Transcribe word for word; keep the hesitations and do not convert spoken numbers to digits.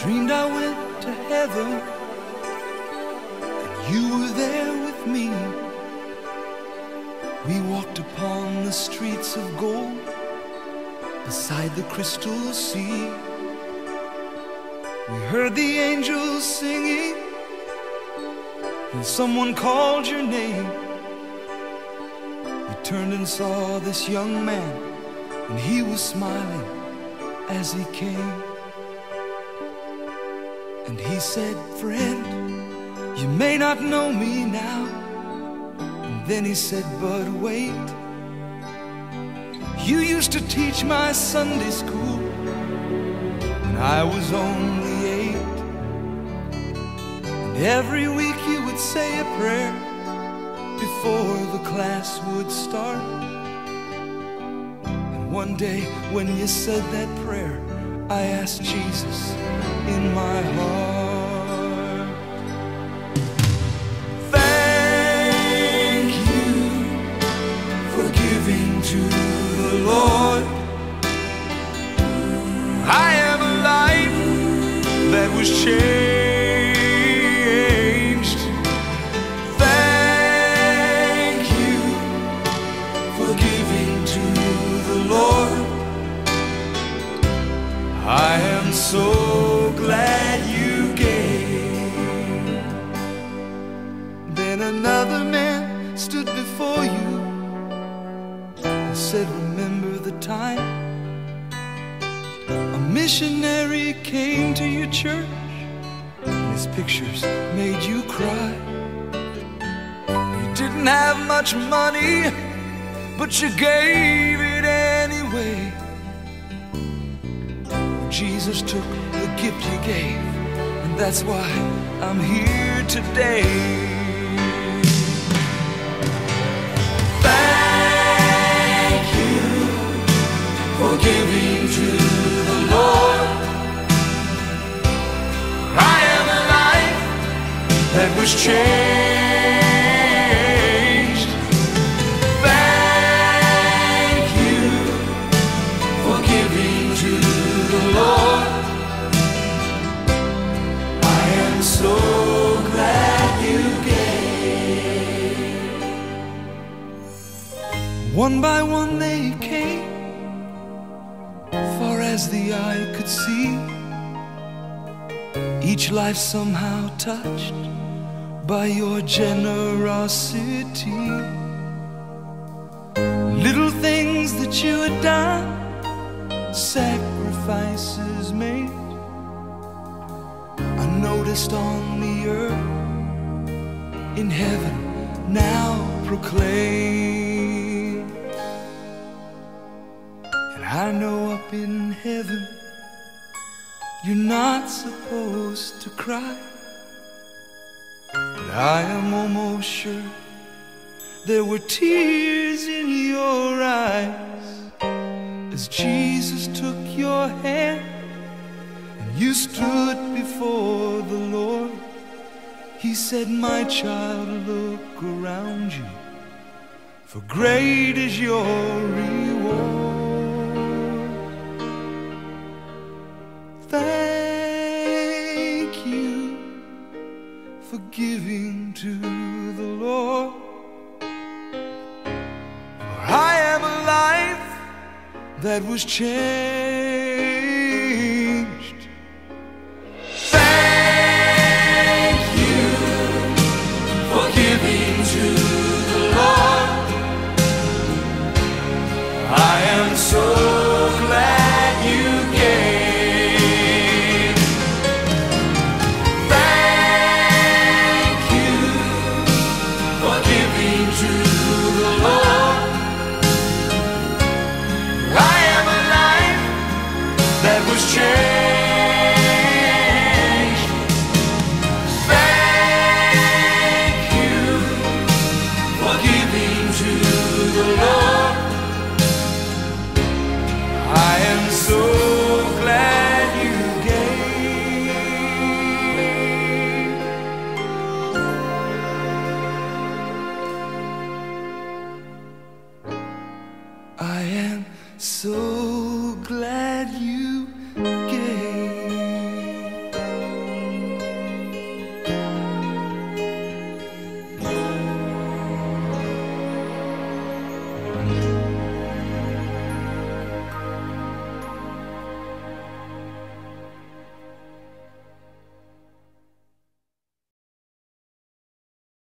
dreamed I went to heaven, and you were there with me. We walked upon the streets of gold, beside the crystal sea. We heard the angels singing, and someone called your name. We turned and saw this young man, and he was smiling as he came. And he said, "Friend, you may not know me now." And then he said, "But wait, you used to teach my Sunday school when I was only eight. And every week you would say a prayer before the class would start. And one day when you said that prayer, I asked Jesus in my heart. Thank you for giving to the Lord. I am a life that was changed. Thank you for giving to the Lord. I am so glad you gave. Then another man stood before you and said, "Remember the time a missionary came to your church, and his pictures made you cry. You didn't have much money, but you gave it anyway. Jesus took the gift you gave, and that's why I'm here today." Thank you for giving to the Lord. I am a life that was changed. Thank you for giving to the Lord. I am so glad you gave. One by one they came, far as the eye could see, each life somehow touched by your generosity. Little things that you had done, sacrifices made, I noticed on the earth, in heaven now proclaim. And I know up in heaven you're not supposed to cry, but I am almost sure there were tears in your eyes as Jesus took your hand and you stood before the Lord. He said, "My child, look around you, for great is your reward." Thank you for giving to the Lord. For I am a life that was changed. Thank you for giving to the Lord. I am so glad you gave. Thank you for giving to the Lord. I am a life that was changed. Thank you for giving to the Lord. I am so glad you gave. I am so glad you